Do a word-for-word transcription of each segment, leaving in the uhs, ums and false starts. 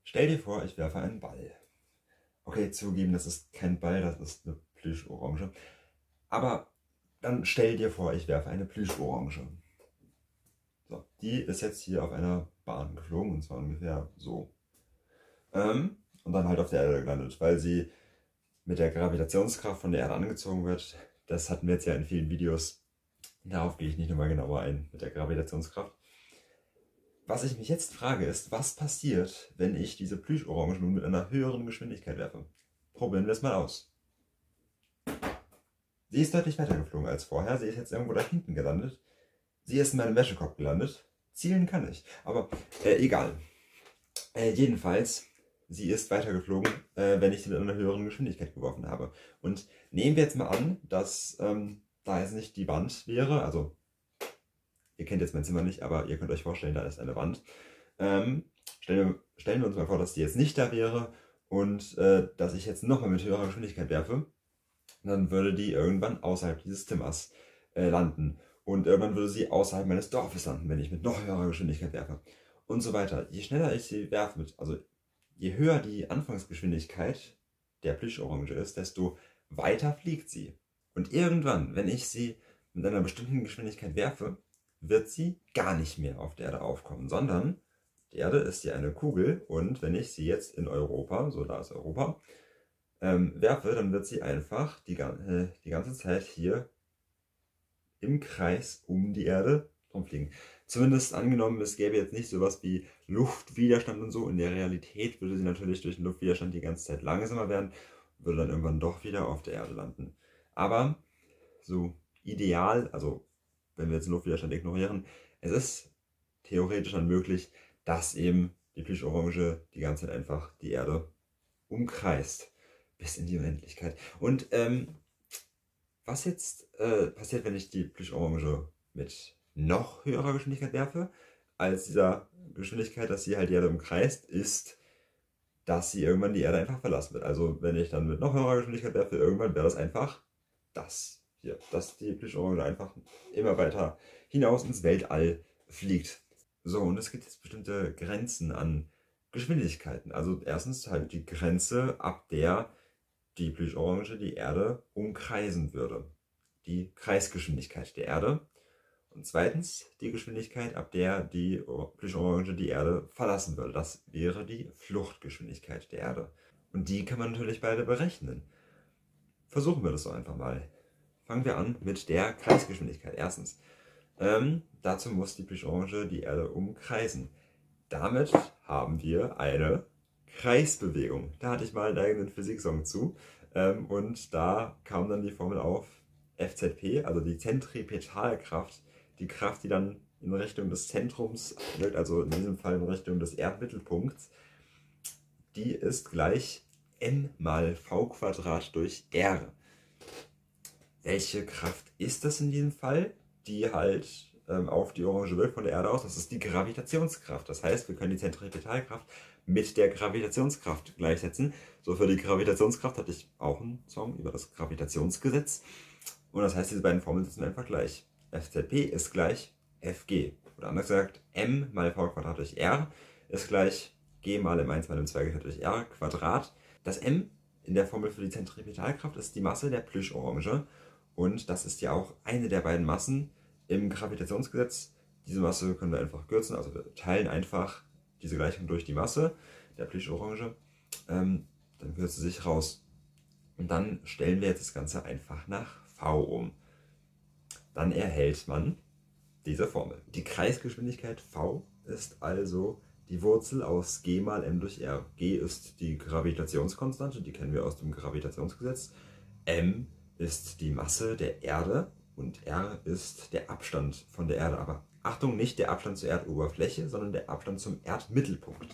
Stell dir vor, ich werfe einen Ball. Okay, zugeben, das ist kein Ball, das ist eine Plüschorange. Aber dann stell dir vor, ich werfe eine Plüschorange. So, die ist jetzt hier auf einer Bahn geflogen, und zwar ungefähr so. Ähm, und dann halt auf der Erde gelandet, weil sie mit der Gravitationskraft von der Erde angezogen wird. Das hatten wir jetzt ja in vielen Videos. Darauf gehe ich nicht nochmal genauer ein, mit der Gravitationskraft. Was ich mich jetzt frage ist, was passiert, wenn ich diese Plüschorange nun mit einer höheren Geschwindigkeit werfe? Probieren wir es mal aus. Sie ist deutlich weiter geflogen als vorher. Sie ist jetzt irgendwo da hinten gelandet. Sie ist in meinem Wäschekorb gelandet. Zielen kann ich, aber äh, egal. Äh, jedenfalls, sie ist weiter geflogen, äh, wenn ich sie mit einer höheren Geschwindigkeit geworfen habe. Und nehmen wir jetzt mal an, dass ähm, da jetzt nicht die Wand wäre, also ihr kennt jetzt mein Zimmer nicht, aber ihr könnt euch vorstellen, da ist eine Wand. Ähm, stellen, wir, stellen wir uns mal vor, dass die jetzt nicht da wäre und äh, dass ich jetzt nochmal mit höherer Geschwindigkeit werfe. Dann würde die irgendwann außerhalb dieses Zimmers äh, landen. Und irgendwann würde sie außerhalb meines Dorfes landen, wenn ich mit noch höherer Geschwindigkeit werfe. Und so weiter. Je schneller ich sie werfe, mit, also je höher die Anfangsgeschwindigkeit der Plüschorange ist, desto weiter fliegt sie. Und irgendwann, wenn ich sie mit einer bestimmten Geschwindigkeit werfe, wird sie gar nicht mehr auf der Erde aufkommen, sondern die Erde ist ja eine Kugel und wenn ich sie jetzt in Europa, so da ist Europa, ähm, werfe, dann wird sie einfach die, äh, die ganze Zeit hier im Kreis um die Erde rumfliegen. Zumindest angenommen, es gäbe jetzt nicht sowas wie Luftwiderstand und so. In der Realität würde sie natürlich durch den Luftwiderstand die ganze Zeit langsamer werden, würde dann irgendwann doch wieder auf der Erde landen. Aber so ideal, also wenn wir jetzt den Luftwiderstand ignorieren, es ist theoretisch dann möglich, dass eben die Plüschorange die ganze Zeit einfach die Erde umkreist. Bis in die Unendlichkeit. Und ähm, was jetzt äh, passiert, wenn ich die Plüschorange mit noch höherer Geschwindigkeit werfe, als dieser Geschwindigkeit, dass sie halt die Erde umkreist, ist, dass sie irgendwann die Erde einfach verlassen wird. Also wenn ich dann mit noch höherer Geschwindigkeit werfe, irgendwann wäre das einfach das hier, dass die Plüschorange einfach immer weiter hinaus ins Weltall fliegt. So, und es gibt jetzt bestimmte Grenzen an Geschwindigkeiten. Also erstens halt die Grenze, ab der die Plüschorange die Erde umkreisen würde. Die Kreisgeschwindigkeit der Erde. Und zweitens die Geschwindigkeit, ab der die Plüschorange die Erde verlassen würde. Das wäre die Fluchtgeschwindigkeit der Erde. Und die kann man natürlich beide berechnen. Versuchen wir das doch einfach mal. Fangen wir an mit der Kreisgeschwindigkeit. Erstens, ähm, dazu muss die Plüschorange die Erde umkreisen. Damit haben wir eine Kreisbewegung. Da hatte ich mal einen eigenen Physiksong zu. Ähm, und da kam dann die Formel auf F Z P, also die Zentripetalkraft, die Kraft, die dann in Richtung des Zentrums wirkt, also in diesem Fall in Richtung des Erdmittelpunkts, die ist gleich m mal v Quadrat durch r. Welche Kraft ist das in diesem Fall? Die halt ähm, auf die Orange wirkt von der Erde aus. Das ist die Gravitationskraft. Das heißt, wir können die Zentripetalkraft mit der Gravitationskraft gleichsetzen. So, für die Gravitationskraft hatte ich auch einen Song über das Gravitationsgesetz. Und das heißt, diese beiden Formeln sind einfach gleich. F Z P ist gleich F G. Oder anders gesagt, m mal v Quadrat durch r ist gleich g mal m eins mal m zwei geteilt durch r Quadrat. Das m in der Formel für die Zentripetalkraft ist die Masse der Plüschorange. Und das ist ja auch eine der beiden Massen im Gravitationsgesetz. Diese Masse können wir einfach kürzen, also wir teilen einfach diese Gleichung durch die Masse der Plüschorange. Ähm, dann kürzt sie sich raus. Und dann stellen wir jetzt das Ganze einfach nach v um. Dann erhält man diese Formel. Die Kreisgeschwindigkeit v ist also die Wurzel aus g mal m durch r. G ist die Gravitationskonstante, die kennen wir aus dem Gravitationsgesetz. M ist die Masse der Erde und r ist der Abstand von der Erde. Aber Achtung, nicht der Abstand zur Erdoberfläche, sondern der Abstand zum Erdmittelpunkt.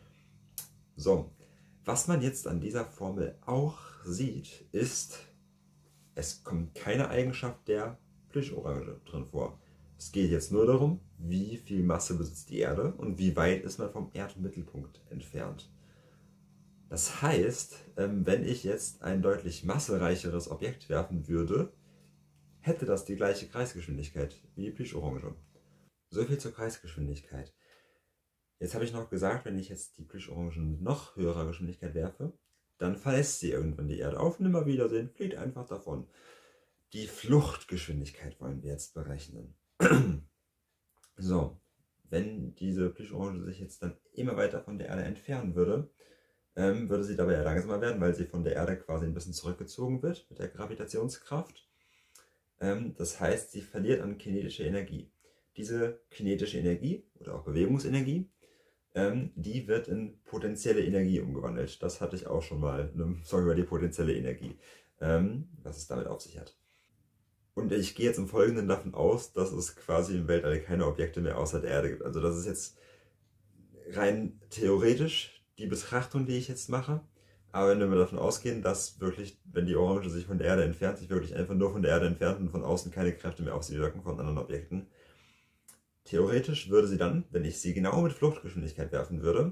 So, was man jetzt an dieser Formel auch sieht, ist, es kommt keine Eigenschaft der Plüschorange drin vor. Es geht jetzt nur darum, wie viel Masse besitzt die Erde und wie weit ist man vom Erdmittelpunkt entfernt. Das heißt, wenn ich jetzt ein deutlich massereicheres Objekt werfen würde, hätte das die gleiche Kreisgeschwindigkeit wie die Plüschorange. So viel zur Kreisgeschwindigkeit. Jetzt habe ich noch gesagt, wenn ich jetzt die Plüschorangen mit noch höherer Geschwindigkeit werfe, dann verlässt sie irgendwann die Erde. Auf Nimmerwiedersehen, fliegt einfach davon. Die Fluchtgeschwindigkeit wollen wir jetzt berechnen. So, wenn diese Plüschorange sich jetzt dann immer weiter von der Erde entfernen würde, ähm, würde sie dabei ja langsamer werden, weil sie von der Erde quasi ein bisschen zurückgezogen wird mit der Gravitationskraft. Ähm, das heißt, sie verliert an kinetischer Energie. Diese kinetische Energie oder auch Bewegungsenergie, ähm, die wird in potenzielle Energie umgewandelt. Das hatte ich auch schon mal, eine Sorge über die potenzielle Energie, ähm, was es damit auf sich hat. Und ich gehe jetzt im Folgenden davon aus, dass es quasi im Weltall keine Objekte mehr außer der Erde gibt. Also das ist jetzt rein theoretisch die Betrachtung, die ich jetzt mache. Aber wenn wir davon ausgehen, dass wirklich, wenn die Orange sich von der Erde entfernt, sich wirklich einfach nur von der Erde entfernt und von außen keine Kräfte mehr auf sie wirken von anderen Objekten, theoretisch würde sie dann, wenn ich sie genau mit Fluchtgeschwindigkeit werfen würde,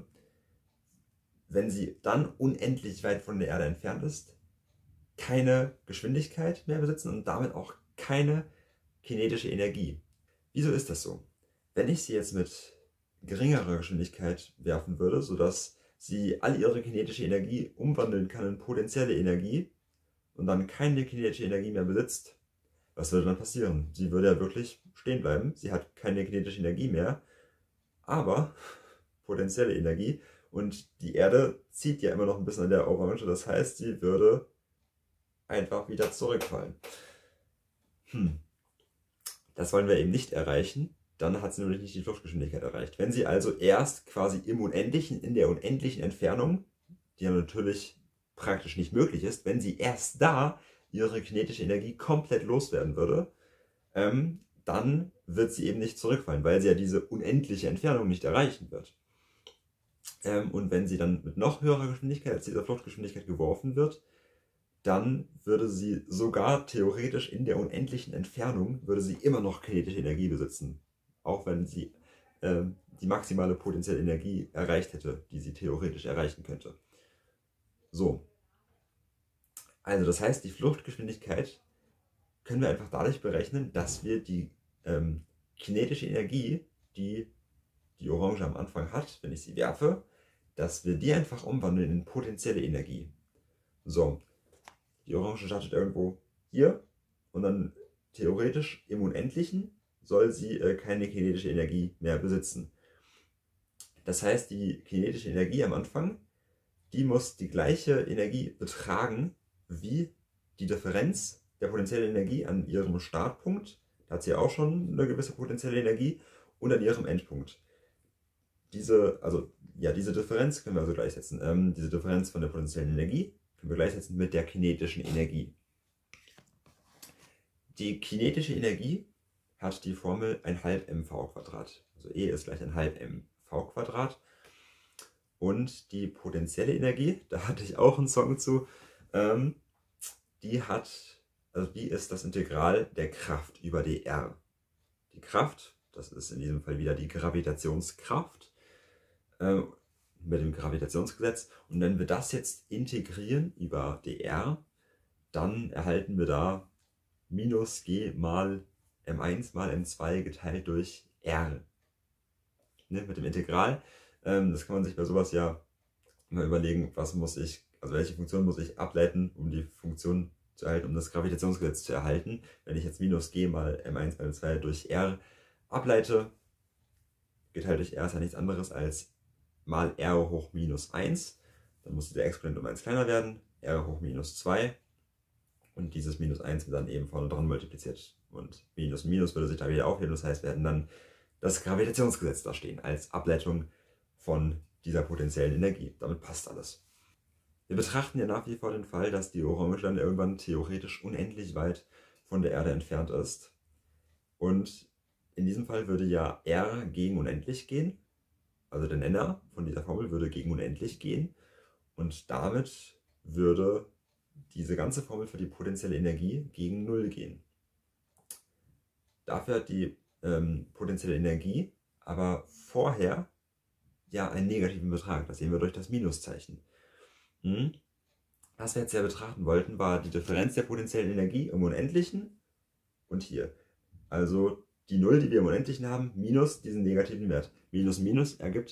wenn sie dann unendlich weit von der Erde entfernt ist, keine Geschwindigkeit mehr besitzen und damit auch keine kinetische Energie. Wieso ist das so? Wenn ich sie jetzt mit geringerer Geschwindigkeit werfen würde, sodass sie all ihre kinetische Energie umwandeln kann in potenzielle Energie und dann keine kinetische Energie mehr besitzt, was würde dann passieren? Sie würde ja wirklich stehen bleiben, sie hat keine kinetische Energie mehr, aber potenzielle Energie, und die Erde zieht ja immer noch ein bisschen an der Orange, das heißt, sie würde einfach wieder zurückfallen. Hm. Das wollen wir eben nicht erreichen, dann hat sie nämlich nicht die Fluchtgeschwindigkeit erreicht. Wenn sie also erst quasi im Unendlichen, in der unendlichen Entfernung, die ja natürlich praktisch nicht möglich ist, wenn sie erst da ihre kinetische Energie komplett loswerden würde, ähm, dann wird sie eben nicht zurückfallen, weil sie ja diese unendliche Entfernung nicht erreichen wird. Ähm, und wenn sie dann mit noch höherer Geschwindigkeit als dieser Fluchtgeschwindigkeit geworfen wird, dann würde sie sogar theoretisch in der unendlichen Entfernung, würde sie immer noch kinetische Energie besitzen. Auch wenn sie äh, die maximale potenzielle Energie erreicht hätte, die sie theoretisch erreichen könnte. So. Also das heißt, die Fluchtgeschwindigkeit können wir einfach dadurch berechnen, dass wir die ähm, kinetische Energie, die die Orange am Anfang hat, wenn ich sie werfe, dass wir die einfach umwandeln in potenzielle Energie. So. Die Orange startet irgendwo hier und dann theoretisch im Unendlichen soll sie äh, keine kinetische Energie mehr besitzen. Das heißt, die kinetische Energie am Anfang, die muss die gleiche Energie betragen wie die Differenz der potenziellen Energie an ihrem Startpunkt, da hat sie auch schon eine gewisse potenzielle Energie, und an ihrem Endpunkt. Diese, also, ja, diese Differenz können wir also gleichsetzen. Ähm, diese Differenz von der potenziellen Energie können wir gleichsetzen mit der kinetischen Energie. Die kinetische Energie hat die Formel ein halb mv Quadrat. Also E ist gleich ein halb mv Quadrat. Und die potenzielle Energie, da hatte ich auch einen Song zu, ähm, die hat, also die ist das Integral der Kraft über dr. Die Kraft, das ist in diesem Fall wieder die Gravitationskraft, äh, mit dem Gravitationsgesetz. Und wenn wir das jetzt integrieren über dr, dann erhalten wir da minus g mal m eins mal m zwei geteilt durch r. Ne, mit dem Integral. Ähm, das kann man sich bei sowas ja mal überlegen, was muss ich, also welche Funktion muss ich ableiten, um die Funktion zu erhalten, um das Gravitationsgesetz zu erhalten. Wenn ich jetzt minus g mal m eins mal m zwei durch r ableite, geteilt durch r ist ja nichts anderes als mal r hoch minus eins. Dann muss der Exponent um eins kleiner werden, r hoch minus zwei. Und dieses minus eins wird dann eben vorne dran multipliziert. Und minus minus würde sich da wieder aufheben. Das heißt, wir hätten dann das Gravitationsgesetz da stehen als Ableitung von dieser potenziellen Energie. Damit passt alles. Wir betrachten ja nach wie vor den Fall, dass die Orange dann irgendwann theoretisch unendlich weit von der Erde entfernt ist. Und in diesem Fall würde ja r gegen unendlich gehen. Also der Nenner von dieser Formel würde gegen unendlich gehen. Und damit würde diese ganze Formel für die potenzielle Energie gegen null gehen. Dafür hat die ähm, potenzielle Energie aber vorher ja einen negativen Betrag. Das sehen wir durch das Minuszeichen. Hm? Was wir jetzt ja betrachten wollten, war die Differenz der potenziellen Energie im Unendlichen und hier. Also die null, die wir im Unendlichen haben, minus diesen negativen Wert. Minus minus ergibt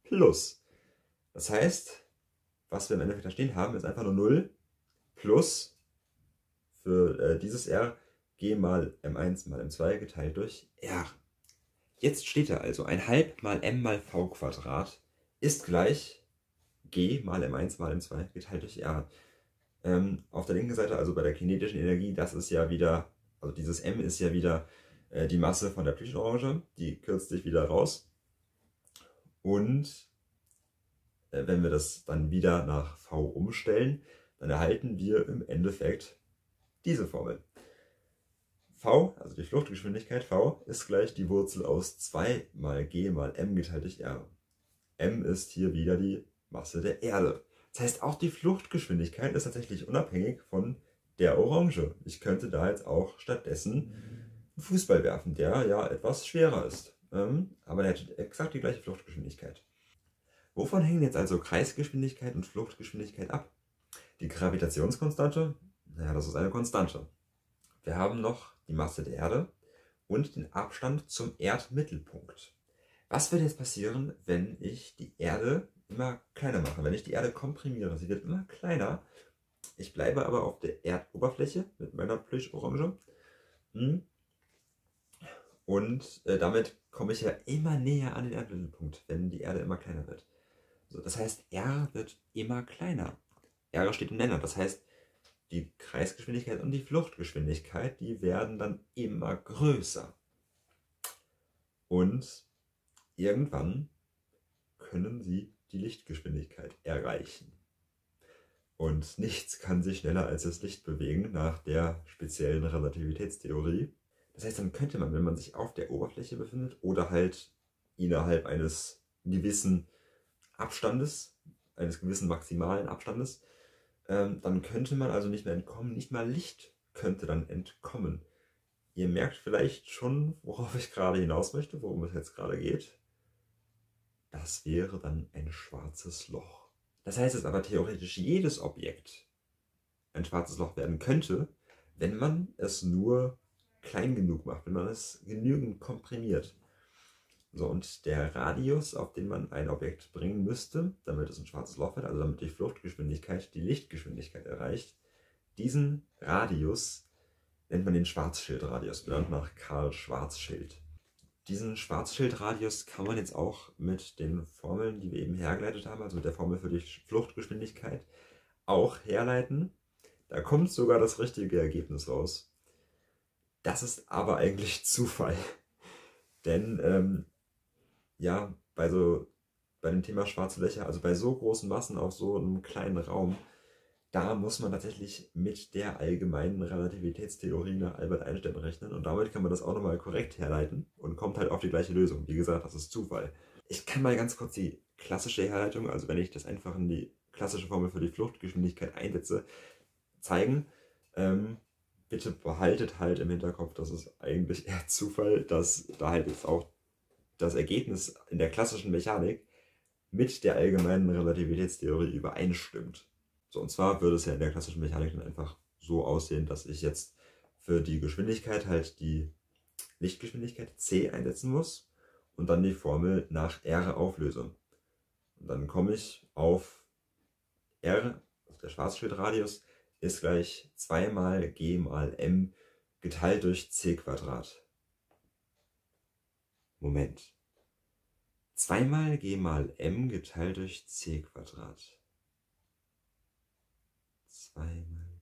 plus. Das heißt, was wir im Endeffekt da stehen haben, ist einfach nur null plus für äh, dieses R g mal m eins mal m zwei geteilt durch R. Jetzt steht da also, ein halb mal m mal v Quadrat ist gleich g mal m eins mal m zwei geteilt durch R. Ähm, auf der linken Seite, also bei der kinetischen Energie, das ist ja wieder, also dieses m ist ja wieder äh, die Masse von der Plüschorange, die kürzt sich wieder raus. Und äh, wenn wir das dann wieder nach v umstellen, dann erhalten wir im Endeffekt diese Formel. V, also die Fluchtgeschwindigkeit v, ist gleich die Wurzel aus zwei mal g mal m geteilt durch r. M ist hier wieder die Masse der Erde. Das heißt, auch die Fluchtgeschwindigkeit ist tatsächlich unabhängig von der Orange. Ich könnte da jetzt auch stattdessen einen Fußball werfen, der ja etwas schwerer ist. Ähm, aber der hat exakt die gleiche Fluchtgeschwindigkeit. Wovon hängen jetzt also Kreisgeschwindigkeit und Fluchtgeschwindigkeit ab? Die Gravitationskonstante, naja, das ist eine Konstante. Wir haben noch die Masse der Erde und den Abstand zum Erdmittelpunkt. Was wird jetzt passieren, wenn ich die Erde immer kleiner mache, wenn ich die Erde komprimiere? Sie wird immer kleiner. Ich bleibe aber auf der Erdoberfläche mit meiner Plüschorange. Und äh, damit komme ich ja immer näher an den Erdmittelpunkt, wenn die Erde immer kleiner wird. So, das heißt, R wird immer kleiner. R steht im Nenner, das heißt, die Kreisgeschwindigkeit und die Fluchtgeschwindigkeit, die werden dann immer größer. Und irgendwann können sie die Lichtgeschwindigkeit erreichen. Und nichts kann sich schneller als das Licht bewegen nach der speziellen Relativitätstheorie. Das heißt, dann könnte man, wenn man sich auf der Oberfläche befindet oder halt innerhalb eines gewissen Abstandes, eines gewissen maximalen Abstandes, ähm, dann könnte man also nicht mehr entkommen, nicht mal Licht könnte dann entkommen. Ihr merkt vielleicht schon, worauf ich gerade hinaus möchte, worum es jetzt gerade geht. Das wäre dann ein schwarzes Loch. Das heißt, dass aber theoretisch jedes Objekt ein schwarzes Loch werden könnte, wenn man es nur klein genug macht, wenn man es genügend komprimiert. So, und der Radius, auf den man ein Objekt bringen müsste, damit es ein schwarzes Loch wird, also damit die Fluchtgeschwindigkeit die Lichtgeschwindigkeit erreicht, diesen Radius nennt man den Schwarzschildradius, benannt nach Karl Schwarzschild. Diesen Schwarzschildradius kann man jetzt auch mit den Formeln, die wir eben hergeleitet haben, also mit der Formel für die Fluchtgeschwindigkeit, auch herleiten. Da kommt sogar das richtige Ergebnis raus. Das ist aber eigentlich Zufall. Denn ähm, ja, bei, so, bei dem Thema schwarze Löcher, also bei so großen Massen auf so einem kleinen Raum, da muss man tatsächlich mit der allgemeinen Relativitätstheorie nach Albert Einstein rechnen. Und damit kann man das auch nochmal korrekt herleiten und kommt halt auf die gleiche Lösung. Wie gesagt, das ist Zufall. Ich kann mal ganz kurz die klassische Herleitung, also wenn ich das einfach in die klassische Formel für die Fluchtgeschwindigkeit einsetze, zeigen. Ähm, bitte behaltet halt im Hinterkopf, dass es eigentlich eher Zufall, dass da halt jetzt auch das Ergebnis in der klassischen Mechanik mit der allgemeinen Relativitätstheorie übereinstimmt. So, und zwar würde es ja in der klassischen Mechanik dann einfach so aussehen, dass ich jetzt für die Geschwindigkeit halt die Lichtgeschwindigkeit c einsetzen muss und dann die Formel nach r auflöse. Und dann komme ich auf r, also der Schwarzschildradius, ist gleich zwei mal g mal m geteilt durch c Quadrat. Moment. zwei mal g mal m geteilt durch c Quadrat. zwei mal.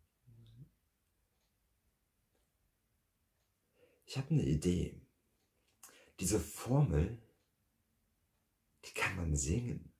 Ich habe eine Idee. Diese Formel, die kann man singen.